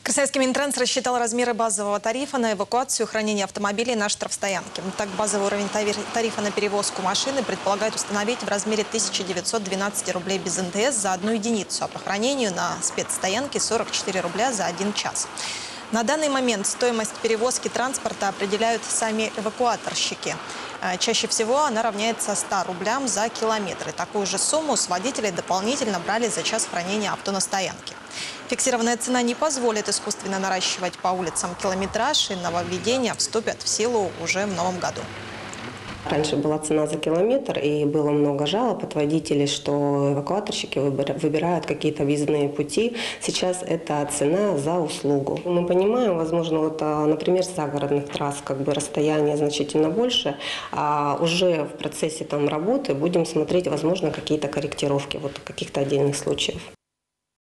Красноярский Минтранс рассчитал размеры базового тарифа на эвакуацию и хранение автомобилей на штрафстоянке. Так, базовый уровень тарифа на перевозку машины предполагает установить в размере 1912 рублей без НДС за одну единицу, а по хранению на спецстоянке 44 рубля за 1 час. На данный момент стоимость перевозки транспорта определяют сами эвакуаторщики. Чаще всего она равняется 100 рублям за километр. И такую же сумму с водителей дополнительно брали за час хранения авто на стоянке. Фиксированная цена не позволит искусственно наращивать по улицам километраж, и нововведения вступят в силу уже в новом году. Раньше была цена за километр, и было много жалоб от водителей, что эвакуаторщики выбирают какие-то объездные пути. Сейчас это цена за услугу. Мы понимаем, возможно, например, с загородных трасс расстояние значительно больше, а уже в процессе работы будем смотреть, возможно, какие-то корректировки каких-то отдельных случаев.